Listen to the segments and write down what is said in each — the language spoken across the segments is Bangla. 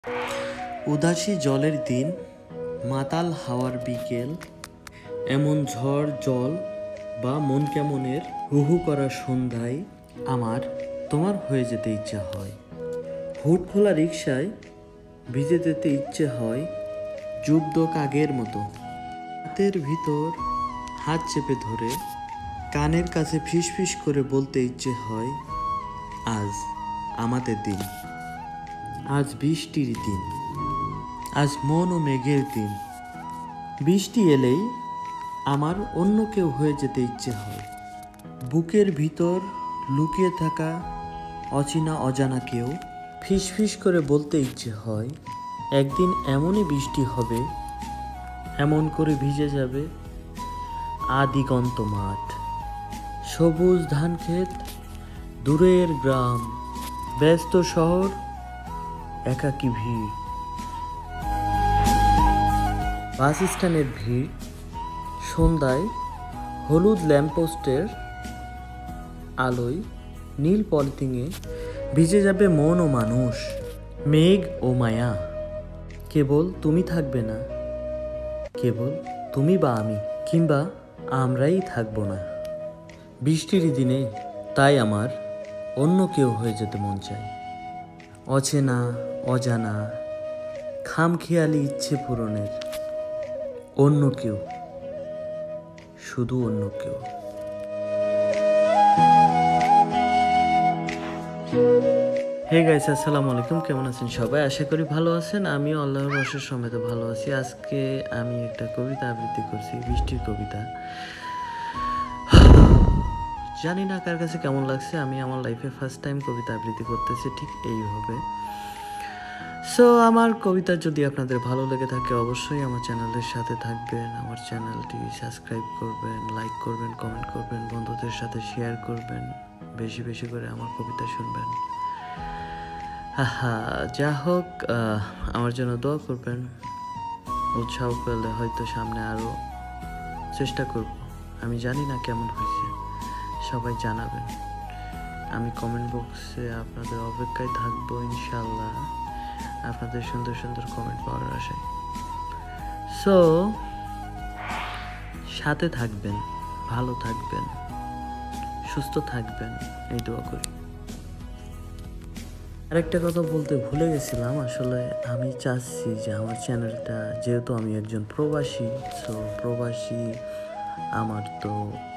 উদাসী জলের দিন, মাতাল হাওয়ার বিকেল, এমন ঝড় জল বা মন কেমনের হুহু করা সন্ধ্যায় আমার তোমার হয়ে যেতে ইচ্ছা হয়। হুট খোলা রিকশায় ভিজে যেতে ইচ্ছে হয় জুব্দ কাগের মতো। হাতের ভিতর হাত চেপে ধরে কানের কাছে ফিসফিস করে বলতে ইচ্ছে হয়, আজ আমাদের দিন, আজ বৃষ্টির দিন, আজ মন ও মেঘের দিন। বৃষ্টি এলেই আমার অন্য কেউ হয়ে যেতে ইচ্ছে হয়। বুকের ভিতর লুকিয়ে থাকা অচেনা অজানা কেউ ফিসফিস করে বলতে ইচ্ছে হয়, একদিন এমনই বৃষ্টি হবে, এমন করে ভিজে যাবে আদিগন্ত মাঠ, সবুজ ধান ক্ষেত, দূরের গ্রাম, ব্যস্ত শহর, একাকী ভিড়, বাস স্ট্যান্ডের ভিড়, সন্ধ্যায় হলুদ ল্যাম্পপোস্টের আলোয় নীল পলিথিনে ভিজে যাবে মন ও মানুষ, মেঘ ও মায়া। কেবল তুমি থাকবে না, কেবল তুমি বা আমি, কিংবা আমরাই থাকবো না বৃষ্টির দিনে। তাই আমার অন্য কেউ হয়ে যেতে মন চায়, অচেনা অজানা খামখেয়ালি ইচ্ছে পূরণের। অন্য কেউ, শুধু অন্য কেউ। হে গাইস, আসসালামু আলাইকুম। কেমন আছেন সবাই? আশা করি ভালো আছেন। আমিও আল্লাহর অশেষ সমেত ভালো আছি। আজকে আমি একটা কবিতা আবৃত্তি করছি, বৃষ্টির কবিতা। জানি না কার কাছে কেমন লাগছে। আমি আমার লাইফে ফার্স্ট টাইম কবিতা আবৃত্তি করতেছি ঠিক এইভাবে। সো আমার কবিতা যদি আপনাদের ভালো লেগে থাকে অবশ্যই আমার চ্যানেলের সাথে থাকবেন, আমার চ্যানেলটি সাবস্ক্রাইব করবেন, লাইক করবেন, কমেন্ট করবেন, বন্ধুদের সাথে শেয়ার করবেন, বেশি বেশি করে আমার কবিতা শুনবেন। যা হোক, আমার জন্য দোয়া করবেন। উৎসাহ পেলে হয়তো সামনে আরও চেষ্টা করব। আমি জানি না কেমন হয়েছে, সবাই জানাবেন। আমি কমেন্ট বক্সে আপনাদের অপেক্ষায় থাকবো ইনশাল্লাহ, আপনাদের সুন্দর সুন্দর কমেন্ট পাওয়ার আশায়। সো সাথে থাকবেন, ভালো থাকবেন, সুস্থ থাকবেন, এই দোয়া করি। আরেকটা কথা বলতে ভুলে গেছিলাম। আসলে আমি চাচ্ছি যে আমার চ্যানেলটা, যেহেতু আমি একজন প্রবাসী, সো প্রবাসী আমার তো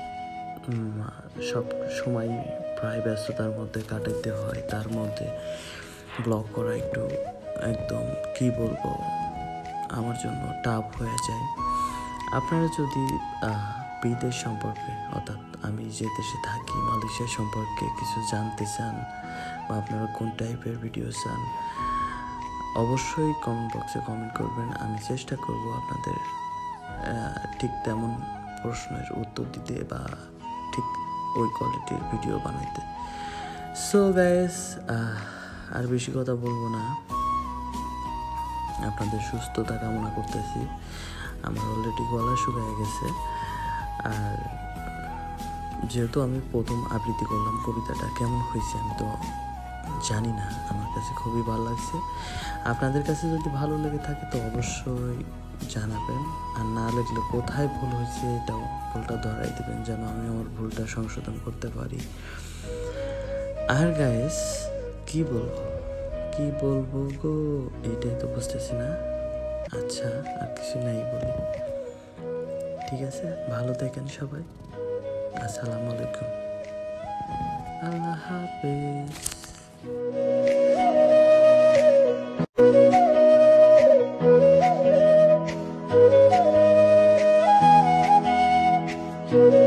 সব সময় প্রায় ব্যস্ততার মধ্যে কাটাইতে হয়। তার মধ্যে ব্লগ করা একটু একদম কি বলবো, আমার জন্য টাফ হয়ে যায়। আপনারা যদি বিদেশ সম্পর্কে, অর্থাৎ আমি যে দেশে থাকি মালয়েশিয়া সম্পর্কে কিছু জানতে চান, বা আপনারা কোন টাইপের ভিডিও চান, অবশ্যই কমেন্ট বক্সে কমেন্ট করবেন। আমি চেষ্টা করব আপনাদের ঠিক তেমন প্রশ্নের উত্তর দিতে বা ঠিক ওই কোয়ালিটির ভিডিও বানাইতে। সো গাইস, আর বেশি কথা বলবো না, আপনাদের সুস্থতা কামনা করতেছি। আমার অলরেডি গলা শুকিয়ে গেছে। আর যেহেতু আমি প্রথম আবৃত্তি করলাম, কবিতাটা কেমন হয়েছে আমি তো জানি না। আমার কাছে খুবই ভালো লাগছে। আপনাদের কাছে যদি ভালো লেগে থাকে তো অবশ্যই জানাবেন, আর না লাগলে কোথায় ভুল হয়েছে এটাও ভুলটা ধরাই দেবেন, যেন আমি আমার ভুলটা সংশোধন করতে পারি। আর গাইস, কি বলবো গো, এইটাই তো বুঝতেছি না। আচ্ছা, আর কিছু নাই বলি। ঠিক আছে, ভালো থাকেন সবাই। আসসালামু আলাইকুম, আল্লাহ হাফেজ।